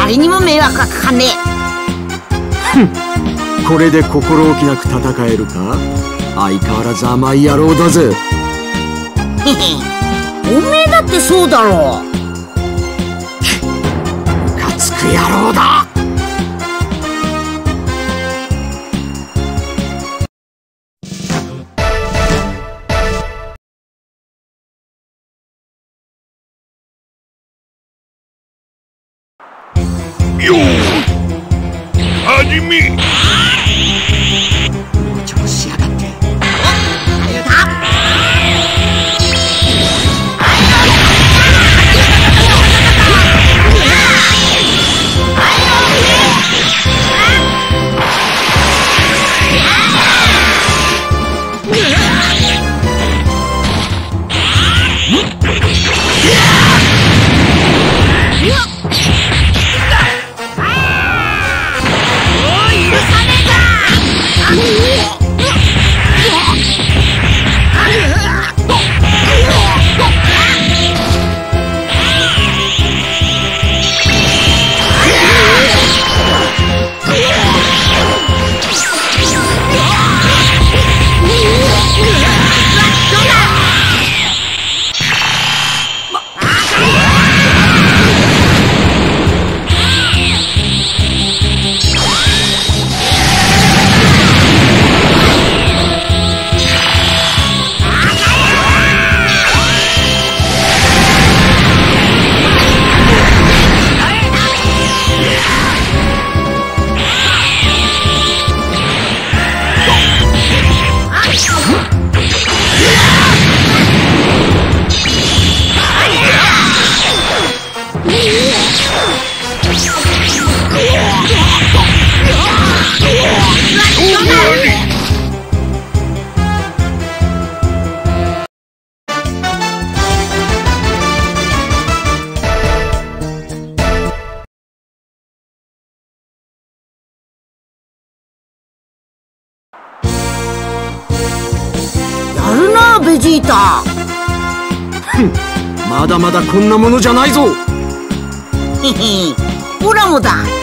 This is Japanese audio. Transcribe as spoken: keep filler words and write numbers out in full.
誰にも迷惑がかかんねえ。 ふん、これで心置きなく戦えるか。相変わらず甘い野郎だぜ。 へへ、おめえだってそうだろう。 ムカつく野郎だ。 よー始め。 調子やがって。 ベジータ。 ふん、まだまだこんなものじゃないぞ。 へへ、オラもだ。